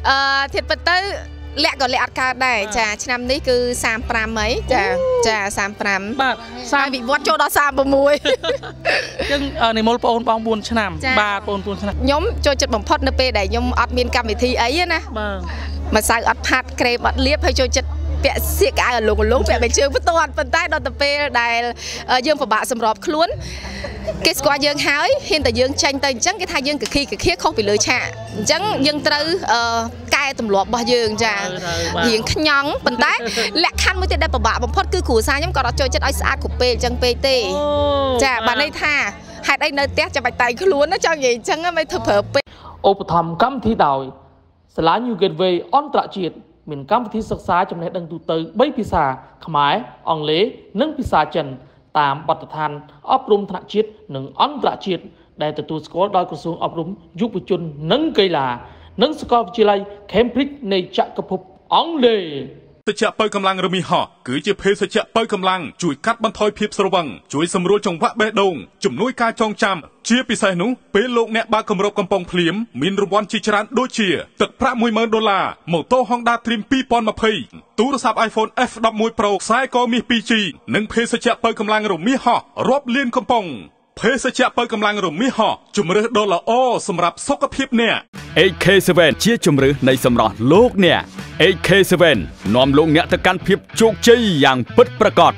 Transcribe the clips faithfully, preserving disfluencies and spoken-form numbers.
thiệt bật tới lẹ còn lẹ cả đây chà năm ní cứ sam pram mấy chà chà sam pram sam bị vót cho đó sam bờ mùi nhưng này môn ôn bong buồn năm ba ôn buồn năm nhóm cho chật bỏng phật np để nhóm admin cam vị thi ấy nè mà sao ắt hạt kem ắt liếp hay cho chật bẹ xịa cái ở lùng lùng bẹ bẹ chưa bất toàn phần tay đo tập pe đài dương phải bạ sầm rọp khluôn cái squad dương hái hiện tại dương tranh tay trắng cái thay dương cái khi cái khiết không bị lưỡi chạ trắng dương từ cài tầm lọp bao dương trà hiện nhóng phần tay lẹ khăn mới tiền đây bạ bỏng phật cứ củ sai nhóm còn đó chơi chất ấy xa của pe trắng pt trà bạn đây tha hai đây nơi tét cho bạch tay khluôn nó cho gì trắng mấy thực hợp ô thầm cắm thi đào sẽ lá nhiều gateway on trạ triệt mình cam thiศึกษา ចំណេះដឹងទូទៅ បី ភាសា ខ្មែរ អង់គ្លេស និង ភាសា ចិន តាមបទដ្ឋាន អប់រំថ្នាក់ជាតិ និង អន្តរជាតិ ដែល ទទួលស្គាល់ ដោយ ក្រសួង អប់រំ យុវជន និង កីឡា និង សាកលវិទ្យាល័យ Cambridge នៃ ចក្រភព អង់គ្លេស សច្ចៈបើកម្លាំងរមីហោះគឺជាភេសជ្ជៈបើកម្លាំងជួយកាត់បន្ថយភាពស្រវឹងជួយសម្រួលចង្វាក់បេះដូងជំនួយការចងចាំជាពិសេសនោះពេលលោកអ្នកបើកគម្របកំប៉ុងភ្លាមមានរង្វាន់ជាច្រើនដូចជាទឹកប្រាក់ មួយម៉ឺន ដុល្លារម៉ូតូ Honda Dream ពីរពាន់ម្ភៃ ទូរស័ព្ទ iPhone เอฟ สิบเอ็ด Pro ខ្សែកមាស two G និងភេសជ្ជៈបើកម្លាំងរមីហោះរាប់លានកំប៉ុងភេសជ្ជៈបើកម្លាំងរមីហោះជំរើសដ៏ល្អសម្រាប់សុខភាពអ្នក เอ เค เซเว่น ជាជំរើសនៃសម្រស់លោកអ្នក เอ เค เซเว่น នាំលោកអ្នកទៅកាន់ភាពជោគជ័យយ៉ាងពិតប្រាកដ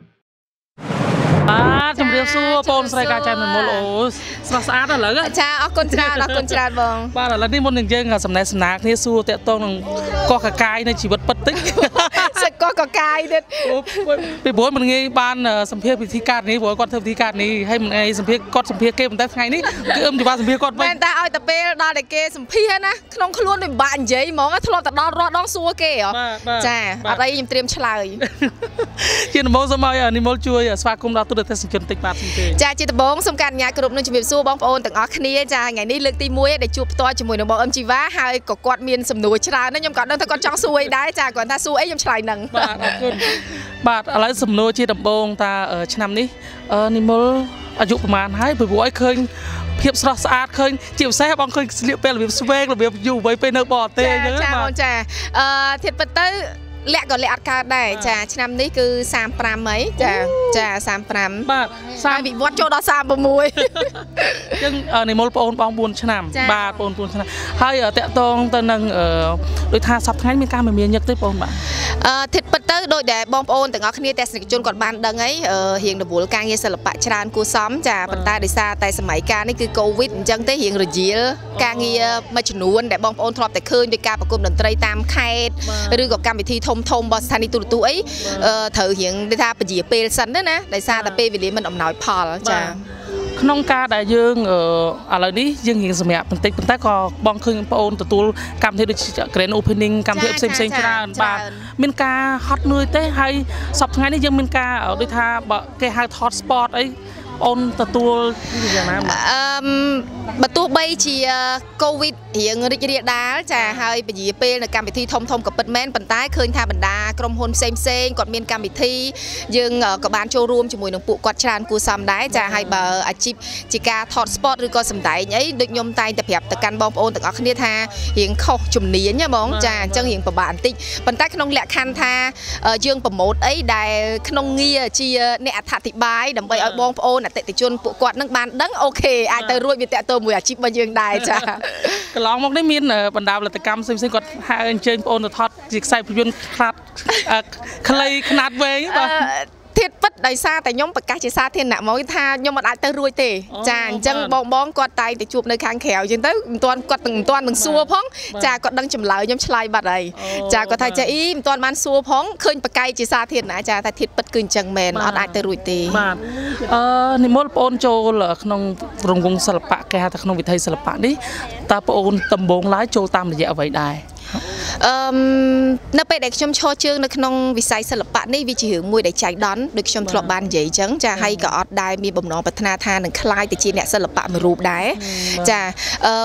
បាទជំរាបសួរបងស្រីកាចាមមូលអូស្រស់ស្អាតឥឡូវចាអរគុណច្រើនអរគុណច្រើនបងបាទឥឡូវនេះមុននឹងយើងសំណេះសំណាលគ្នាសួរតាក់ទងនឹងកោះកកាយនៃជីវិតពិតតិចសិតកោះកកាយទៀតពីព្រោះមិនងាយបានសម្ភារពិធីការនេះព្រោះគាត់ធ្វើពិធីការនេះហើយមិនងាយសម្ភារគាត់សម្ភារគេប៉ុន្តែថ្ងៃនេះគឺអឹមជីវ៉ាសម្ភារគាត់វិញតែតែឲ្យតែពេលដល់តែគេសម្ភារណាក្នុងខ្លួនដូចបាក់និយាយហ្មងធ្លាប់តែដល់រស់ដងសួរគេហ៎ចាអត់អីខ្ញុំត្រៀមឆ្លើយជាដំបូងសូមឲ្យនិមលជួយស្វាគមន៍ដល់ទូរទស្សនិកជនតិចបាទចាជាដំបូងសូមការអនុញ្ញាតគ្រប់នឹងជំរាបសួរបងប្អូនទាំងអស់គ្នាចាថ្ងៃនេះលើកទីមួយដែលជួបផ្ទាល់ជាមួយនឹងបងអឹមជីវ៉ាហើយក៏គាត់មានសំណួរច្រើនណាស់ខ្ញុំក៏ដឹងថាគាត់ចង់សួរអីដែរចាគាត់ថាសួរអីខ្ញុំឆ្លើយនឹងបាទអរគុណបាទឥឡូវសំណួរជាដំបូងតាឆ្នាំនេះនិមលអាយុប្រហែលហើយព្រោះឲ្យឃើញភាពស្រស់ស្អាតឃើញជាពិសេសបងឃើញស្លៀកពេលរបៀបស្វែងរបៀបយុវវ័យពេលនៅបរទេសអញ្ចឹងចាបងចាអឺធៀបទៅលក្ខក៏លក្ខអត់កើតដែរចាឆ្នាំនេះគឺសាមប្រាំហីចាចាសាមប្រាំបាទសាមវិវត្តចូលដល់សាមប្រាំមួយអញ្ចឹងនិមលបងបងបួនឆ្នាំបាទបងបួនឆ្នាំហើយតាក់ទងទៅនឹងដូចថាសប្តាហ៍ថ្ងៃមានការមមាញឹកទេបងបាទអឺធិតពិតទៅដូចដែលបងប្អូនទាំងអស់គ្នាទស្សនិកជនគាត់បានដឹងហើយរៀងរវល់ការងារសិល្បៈច្រើនគួរសមចាប៉ុន្តែដោយសារតែសម័យកាលនេះគឺកូវីដអញ្ចឹងទេរៀងរជាលការងារមួយចំនួនដែលបងប្អូនធ្លាប់តែឃើញដោយការប្រគំតន្ត្រីតាមខេត្តឬក៏កម្មវិធីធំធំរបស់ស្ថានីយទូរទស្សន៍អីត្រូវរៀងគេថាពជាពេលសិនទៅណាដោយសារតែពេលវេលាមិនអំណោយផលចាក្នុងការដែលយើងឥឡូវនេះយើងរៀងសម្រាប់បន្តិចប៉ុន្តែក៏បងឃើញបងប្អូនទទួលកម្មវិធីដូច Grand Opening កម្មវិធីផ្សេងផ្សេងច្រើនបាទមានការហត់នឿយទេហើយសប្តាហ៍ថ្ងៃនេះយើងមានការដូចថាបើគេហៅ hot spot អីអូនទទួលយ៉ាងណាអឺបើទោះបីជាកូវីដរៀងរីករាលដាលចាហើយពជាពេលនៅកម្មវិធីធំធំក៏ពិតមែនប៉ុន្តែឃើញថាបណ្ដាក្រុមហ៊ុនផ្សេងផ្សេងគាត់មានកម្មវិធីយើងក៏បានចូលរួមជាមួយនឹងពួកគាត់ច្រើនគួរសមដែរចាហើយបើអាជីពជាការថត spot ឬក៏សម្ដែងអីដូចខ្ញុំតែងតែប្រាប់ទៅកាន់បងប្អូនទាំងអស់គ្នាថារៀងខុសជំនាញហ្មងចាអញ្ចឹងរៀងពិបាកបន្តិចប៉ុន្តែក្នុងលក្ខខណ្ឌថាយើងប្រម៉ូទអីដែលក្នុងងារជាអ្នកអត្ថាធិប្បាយដើម្បីឲ្យបងប្អូនអតិថិជនពួកគាត់នឹងបានដឹងអូខេអាចទៅរួចវាតេតើមួយអាជីពរបស់យើងដែរចាកន្លងមកនេះមានបណ្ដាផលិតកម្មផ្សេងៗគាត់ហៅអញ្ជើញបងប្អូនទៅថតជាខ្សែភាពយន្តខ្នាតខ្លីខ្នាតវែងបាទធៀបពិតដោយសារតែខ្ញុំប្រកាសជាសាធារណៈមកថាខ្ញុំមិនអាចទៅរួចទេចាអញ្ចឹងបងបងគាត់តែទៅជួបនៅខាងក្រៅអញ្ចឹងទៅមិនទាន់គាត់មិនទាន់នឹងសួរផងចាគាត់ដឹងចម្លើយខ្ញុំឆ្លើយបាត់ហើយចាគាត់ថាចាអ៊ីមិនទាន់បានសួរផងឃើញប្រកាយជាសាធារណៈចាតែធៀបពិតគឺអញ្ចឹងមែនអត់អាចទៅរួចទេបាទអឺនិមលបងចូលក្នុងរង្វង់សិល្បៈគេហៅថាក្នុងវិថីសិល្បៈនេះតើបងដំបងឡើយចូលតាមរយៈអ្វីដែរអឺនៅពេលដែលខ្ញុំឈរជើងនៅក្នុងវិស័យសិល្បៈនេះវាជារឿងមួយដែលចៃដន្យដូចខ្ញុំធ្លាប់បាននិយាយអញ្ចឹងចាហើយក៏អត់ដែលមានបំណងប្រាថ្នាថានឹងក្លាយទៅជាអ្នកសិល្បៈមួយរូបដែរចាអឺ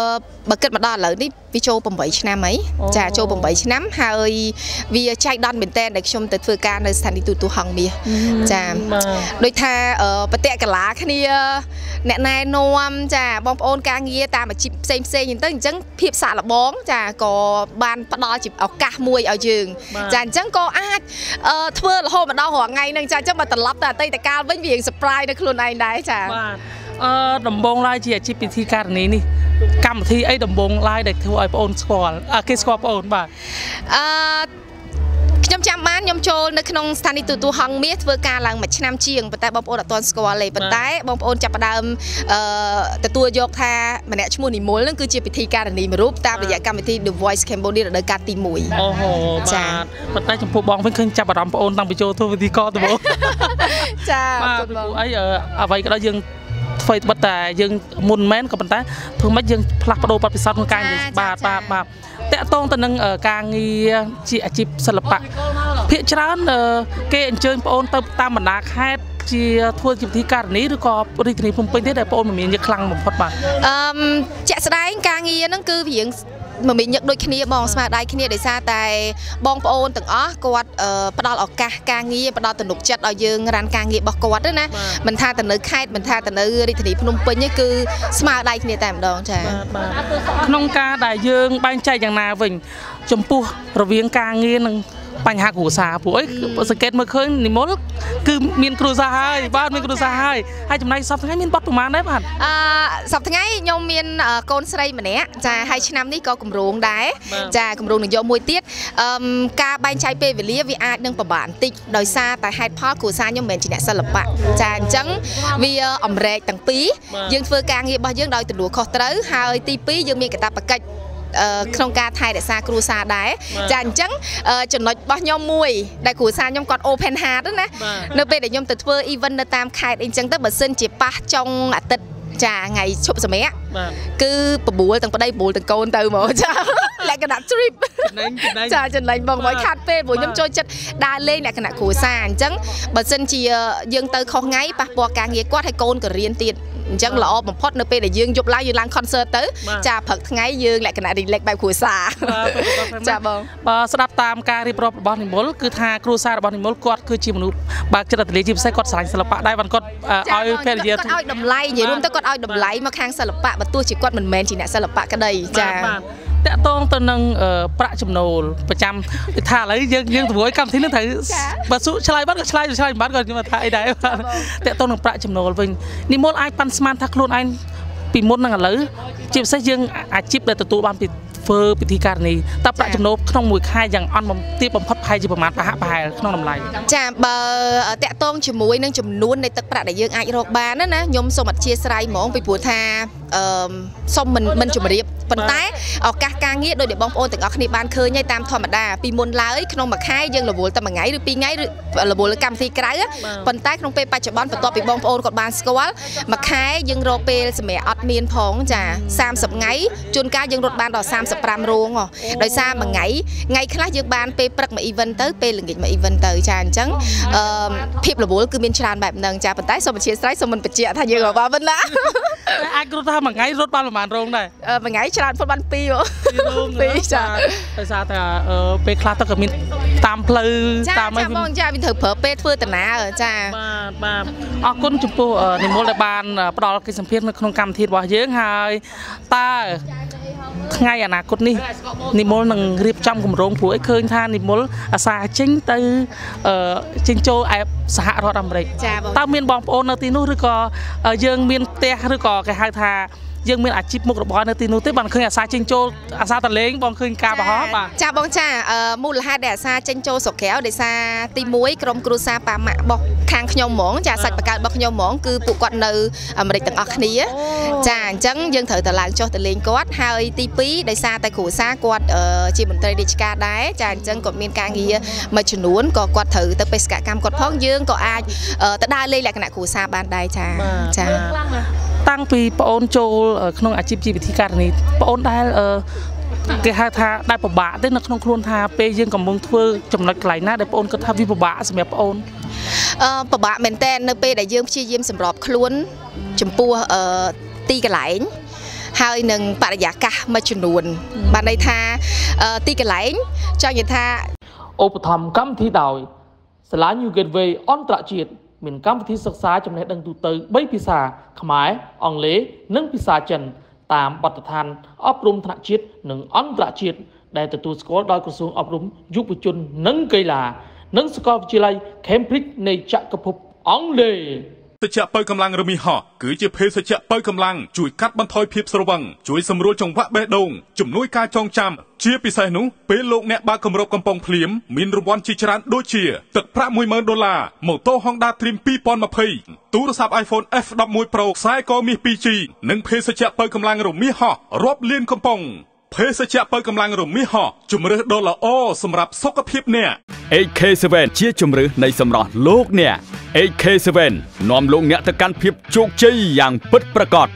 បើគិតមកដល់ឥឡូវនេះវាចូល8ឆ្នាំអីចាចូល8ឆ្នាំហើយវាចៃដន្យមែនតើដែលខ្ញុំទៅធ្វើការនៅស្ថានីយ៍ទូតហងមាសចាដូចថាបតិកលាគ្នាអ្នកណែនាំចាបងប្អូនការងារតាមអាជីពផ្សេងផ្សេងហ្នឹងទៅអញ្ចឹងភាពសាកល្បងចាក៏បានផ្ដល់ជាឱកាសមួយឲ្យយើងចាអញ្ចឹងក៏អាចធ្វើរហូតមកដល់រាល់ថ្ងៃហ្នឹងចាអញ្ចឹងបើត្រឡប់ទៅអតីតកាលវិញវារៀង surprise នៅខ្លួនឯងដែរចាបាទអឺដំបងឡាយជាអាជីពពិធីការនីនេះកម្មវិធីអីដំបងឡាយដែលធ្វើឲ្យបងអូនស្គាល់គេស្គាល់បងអូនបាទអឺខ្ញុំចាំបានខ្ញុំចូលនៅក្នុងស្ថានីយ៍ទូតហងមាសធ្វើការឡើងមួយឆ្នាំជាងប៉ុន្តែបងប្អូនអត់ទាន់ស្គាល់ទេប៉ុន្តែបងប្អូនចាប់ផ្ដើមអឺទទួលយកថាម្នាក់ឈ្មោះនិមលនឹងគឺជាពិធីការនីមួយរូបតាមរយៈកម្មវិធី The Voice Cambodia រដូវកាលទីមួយអូហូបាទប៉ុន្តែចំពោះបងវិញឃើញចាប់អារម្មណ៍បងអូនតាំងពីចូលធ្វើពិធីករដំបូងចាបាទព្រោះអីអ្វីក៏ដោយយើងធ្វើបិទតែយើងមុនមែនក៏ប៉ុន្តែធ្វើម៉េចយើងផ្លាស់ប្ដូរបទពិសោធន៍ក្នុងការបាទបាទបាទតាក់ទងទៅនឹងការងារជាអាជីពសិល្បៈភាគច្រើនគេអញ្ជើញបងអូនទៅតាមបណ្ដាខេត្តជាធ្វើជាពិធីការនីឬក៏រាជធានីភ្នំពេញទេដែលបងអូនមានញឹកខ្លាំងបំផុតបាទអឺជាក់ស្ដែងការងារហ្នឹងគឺរៀងមិនមានញឹកដូចគ្នាបងស្មារតីគ្នាដោយសារតែបងប្អូនទាំងអស់គាត់ផ្ដល់ឱកាសការងារផ្ដល់ទំនុកចិត្តឲ្យយើងរ៉ានការងាររបស់គាត់ណាមិនថាទៅនៅខេត្តមិនថាទៅនៅរាជធានីភ្នំពេញទេគឺស្មារតីគ្នាតែម្ដងចា៎ក្នុងការដែលយើងបែងចែកយ៉ាងណាវិញចំពោះរវាងការងារនិងបញ្ហាគ្រួសារព្រោះអីសង្កេតមើលឃើញនិមលគឺមានគ្រួសារហើយបាទមានគ្រួសារហើយហើយចំណែកសប្តាហ៍ថ្ងៃមានបទប្រមាណដែរបាទអឺសប្តាហ៍ថ្ងៃខ្ញុំមានកូនស្រីម្នាក់ចាហើយឆ្នាំនេះក៏កម្រងដែរចាកម្រងនឹងយកមួយទៀតអឺការបែងចែកពេលវេលាវាអាចនឹងពិបាកបន្តិចដោយសារតែហេតុផលគ្រួសារខ្ញុំមិនមែនជាអ្នកសិល្បៈចាអញ្ចឹងវាអំរែកទាំងពីរយើងធ្វើការងាររបស់យើងដោយទទួលខុសត្រូវហើយទីពីរយើងមានកាតព្វកិច្ចក្នុងការថែរក្សាគ្រួសារដែរចាអញ្ចឹងចំណុចរបស់ខ្ញុំមួយដែលគ្រួសារខ្ញុំគាត់ open heart ណានៅពេលដែលខ្ញុំទៅធ្វើ event នៅតាមខេត្តអីចឹងទៅបើសិនជាប៉ះចុងអាទិត្យចាថ្ងៃឈប់សម្រាកគឺបបួលទាំងប្តីបបួលទាំងកូនទៅហ្មងចាលក្ខណៈ trip ចាចំណេញបងមកខាត់ពេលព្រោះខ្ញុំចូលចិត្តដើរលេងលក្ខណៈគ្រួសារអញ្ចឹងបើសិនជាយើងទៅខុសថ្ងៃប៉ះពាល់ការងារគាត់ហើយកូនក៏រៀនទៀតអញ្ចឹងល្អបំផុតនៅពេលដែលយើងយប់ឡើងយើងឡើង concert ទៅចាព្រឹកថ្ងៃយើងលក្ខណៈ relax បែបគ្រួសារចាបងបើស្ដាប់តាមការរៀបរាប់របស់និមលគឺថាគ្រួសាររបស់និមលគាត់គឺជាមនុស្សបើកចិត្តអត្តលេជាពិសេសគាត់ស្រឡាញ់សិល្បៈដែរបានគាត់ឲ្យភរិយាគាត់ឲ្យតម្លៃនិយាយរួមទៅគាត់ឲ្យតម្លៃមកខាងសិល្បៈបើទោះជាគាត់មិនមែនជាអ្នកសិល្បៈក្តីចាតកតងទៅនឹងប្រាក់ចំណូលប្រចាំថាឥឡូវយើងយើងធ្វើឲ្យកម្មវិធីនឹងត្រូវបើសុឆ្លើយបាត់ក៏ឆ្លើយឆ្លើយបាត់ក៏ខ្ញុំថាអីដែរតកតងនឹងប្រាក់ចំណូលវិញនិមលអាចប៉ាន់ស្មានថាខ្លួនឯងពីមុននឹងឥឡូវជាពិសេសយើងអាជីពដែលទទួលបានពីធ្វើពិធីការនេះតើប្រាក់ចំណូលក្នុងមួយខែយ៉ាងអន់បំទាបបំផុតប្រហែលជាប្រមាណប្រហាក់ប្រហែលក្នុងតម្លៃចាបើតាក់ទងជាមួយនឹងចំនួននៃទឹកប្រាក់ដែលយើងអាចរកបានណាខ្ញុំសូមអធិស្ឋានហ្មងពីព្រោះថាអឺសូមមិនមិនជម្រាបប៉ុន្តែឱកាសការងារដោយដែលបងប្អូនទាំងអស់គ្នាបានឃើញហើយតាមធម្មតាពីមុនឡើយក្នុងមួយខែយើងរវល់តែមួយថ្ងៃឬពីរថ្ងៃឬរវល់កម្មវិធីក្រៅប៉ុន្តែក្នុងពេលបច្ចុប្បន្នបន្ទាប់ពីបងប្អូនគាត់បានស្គាល់មួយខែយើងរកពេលសម្រាប់អត់មានផងចាសាមសិបថ្ងៃជួនកាលយើងរត់បានដល់សាមសិបប្រាំរោងដោយសារមួយថ្ងៃថ្ងៃខ្លះយើងបានពេលព្រឹកមួយ event ទៅពេលល្ងាចមួយ event ទៅចាអញ្ចឹងអឺភាពរវល់គឺមានច្រើនបែបហ្នឹងចាប៉ុន្តែសូមអធិស្ឋានសូមមិនបញ្ជាក់ថាយើងរកបានប៉ុណ្ណាអាចរត់ថាមួយថ្ងៃរត់បានប្រហែលរោងដែរមួយថ្ងៃច្រើនផុតបានពីររោងពីរចាដោយសារតែពេលខ្លះទៅក៏មានតាមផ្លូវតាមចាបងចាវាត្រូវប្រើពេលធ្វើដំណើរចាបាទបាទអរគុណចំពោះនិមលដែលបានផ្ដល់កិច្ចសម្ភារនៅក្នុងកម្មវិធីរបស់យើងហើយតើថ្ងៃអនាគតនេះនិមលនឹងរៀបចំគម្រោងព្រោះឲ្យឃើញថានិមលអាសាចេញទៅចេញចូលឯសហរដ្ឋអាមេរិកតើមានបងប្អូននៅទីនោះឬក៏យើងមានផ្ទះឬក៏គេហៅថាយើងមានអាជីពមុខរបរនៅទីនោះទេបានឃើញអាសាចេញចូលអាសាតលេងបងឃើញការបោះបាទចាបងចាមូលហេតុដែលអាសាចេញចូលស្រុកក្រៅដោយសារទីមួយក្រុមគ្រួសារប៉ាម៉ាក់របស់ខាងខ្ញុំហ្មងចាសាច់បកកើតរបស់ខ្ញុំហ្មងគឺពួកគាត់នៅអាមេរិកទាំងអស់គ្នាចាអញ្ចឹងយើងត្រូវទៅឡើងចុះទៅលេងគាត់ហើយទីពីរដោយសារតែគ្រួសារគាត់ជាមន្ត្រីរាជការដែរចាអញ្ចឹងគាត់មានការងារមួយចំនួនក៏គាត់ត្រូវទៅបេសកកម្មគាត់ផងយើងក៏អាចទៅដើរលេងលក្ខណៈគ្រួសារបានដែរចាចាតាំងពីប្អូនចូលក្នុងអាជីពជាវិធីការនេះប្អូនដែលគេហៅថាដែលពិបាកទេនៅក្នុងខ្លួនថាពេលយើងកំពុងធ្វើចំណុចកន្លែងណាដែលប្អូនគិតថាវាពិបាកសម្រាប់ប្អូនអឺពិបាកមែនតើនៅពេលដែលយើងព្យាយាមសម្របខ្លួនចំពោះទីកន្លែងហើយនឹងបរិយាកាសមួយចំនួនបានន័យថាទីកន្លែងចង់និយាយថាឧបត្ថម្ភកម្មវិធីដោយសាលា New Gateway អន្តរជាតិមានកម្មវិធីសិក្សាចំណេះដឹងទូទៅបីភាសាខ្មែរអង់គ្លេសនិងភាសាចិនតាមបទដ្ឋានអប់រំថ្នាក់ជាតិនិងអន្តរជាតិដែលទទួលស្គាល់ដោយក្រសួងអប់រំយុវជននិងកីឡានិងសាកលវិទ្យាល័យ Cambridge នៃចក្រភពអង់គ្លេសសច្ចៈបើកម្លាំងរមីហោះគឺជាភេសជ្ជៈបើកម្លាំងជួយកាត់បន្ថយភាពស្រវឹងជួយសម្រួលចង្វាក់បេះដូងជំនួយការចងចាំជាពិសេសនោះពេលលោកអ្នកបើកគម្របកំប៉ុងភ្លាមមានរង្វាន់ជាច្រើនដូចជាទឹកប្រាក់ មួយម៉ឺន ដុល្លារម៉ូតូ Honda Dream ពីរពាន់ម្ភៃ ទូរស័ព្ទ iPhone เอฟ สิบเอ็ด Pro ខ្សែកមាស two G និងភេសជ្ជៈបើកម្លាំងរមីហោះរាប់លានកំប៉ុងភេសជ្ជៈបើកម្លាំងរមីហោះជំរើសដ៏ល្អសម្រាប់សុខភាពអ្នកเอ เค เซเว่น ជាជំរើសនៃសម្រស់លោកអ្នក เอ เค เซเว่น នាំលោកអ្នកទៅកាន់ភាពជោគជ័យយ៉ាងពិតប្រាកដ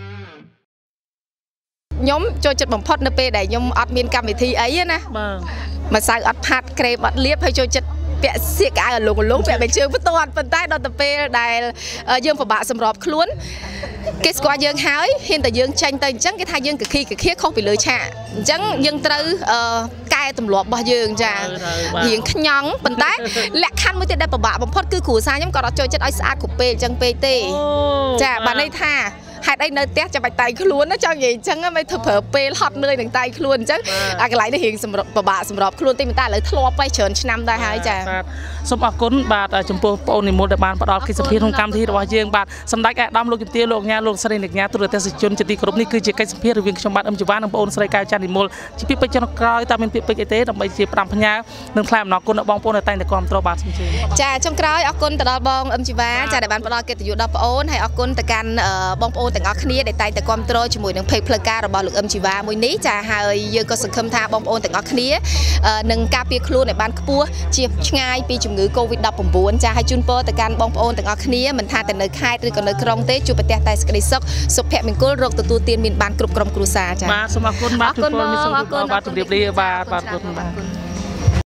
ខ្ញុំចូលចិត្តបំផុតនៅពេលដែលខ្ញុំអត់មានកម្មវិធីអីណាបាទម្សៅអត់ផាត់ក្រេមអត់លាបហើយចូលចិត្តពាក់សៀកកៅអលងអលងពាក់បែកជើងផ្ទាត់ប៉ុន្តែដល់ទៅពេលដែលយើងពិបាកសម្របខ្លួនគេស្គាល់យើងហើយហ៊ានតែយើងចាញ់ទៅអញ្ចឹងគេថាយើងកគីកគៀខុសពីលើឆាកអញ្ចឹងយើងត្រូវកែទម្លាប់របស់យើងចារៀងខ្ញង់ប៉ុន្តែលក្ខខណ្ឌមួយទៀតដែលពិបាកបំផុតគឺគ្រួសារខ្ញុំក៏អត់ចូលចិត្តឲ្យស្អាតគ្រប់ពេលអញ្ចឹងពេកទេចាបានន័យថាហេតុអីនៅផ្ទះចាំបាច់តៃខ្លួនណាចង់និយាយអញ្ចឹងមិនធ្វើប្រើពេលហត់នឿយនឹងតៃខ្លួនអញ្ចឹងអាកន្លែងនេះរៀងសម្រាប់ពិបាកសម្រាប់ខ្លួនតិចប៉ុន្តែឥឡូវធ្លាប់ទៅច្រើនឆ្នាំដែរហើយចាសូមអរគុណបាទចំពោះបងនិមលដែលបានផ្ដល់កិច្ចសភាក្នុងកម្មវិធីរបស់យើងបាទសម្ដេចអាដាមលោកជំទាវលោកញ៉ាលោកស្រីអ្នកញ៉ាទូរទស្សនិកជនជាទីគោរពនេះគឺជាកិច្ចសភារវាងខ្ញុំបាទអឹមជីវ៉ានិងបងស្រីកៅច័ន្ទនិមលជាពាក្យពេចន៍ចុងក្រោយតើមានពាក្យពេចន៍អីទេដើម្បីជាប្រាំផ្ញើនិងថ្លែងអំណរគុណដល់បងប្អូនដែលតែងតែគាំទ្របាទសូមជឿចាចុងក្រោយអរគុណទៅដល់បងអឹមជីវ៉ាចាដែលបានផ្ដល់កិត្តិយសដល់បងប្អូនហើយអរគុណទៅកាន់បងប្អូនទាំងអស់គ្នាដែលតែងតែគាំទ្រជាមួយនឹងเพจផ្លូវការរបស់លោកអឹមជីវ៉ាមួយនេះចាហើយយើងក៏សង្ឃឹមថាបងប្អូនទាំងអស់គ្នានឹងការពារខ្លួនឲ្យបានខ្ពស់ជាឆ្ងាយពីជំងឺ កូវីដ ដប់ប្រាំ៩ ចាហើយជូនពរទៅកាន់បងប្អូនទាំងអស់គ្នាមិនថាតែនៅខេត្តឬក៏នៅក្រុងទេជួបប្រទះតែសេចក្តីសុខសុភមង្គលរកទទួលទានមានបានគ្រប់ក្រុមគ្រួសារចាបាទសូមអរគុណបាទជូនពរមានសុខភាពបាទជម្រាបលាបាទបាទអរគុណបាទ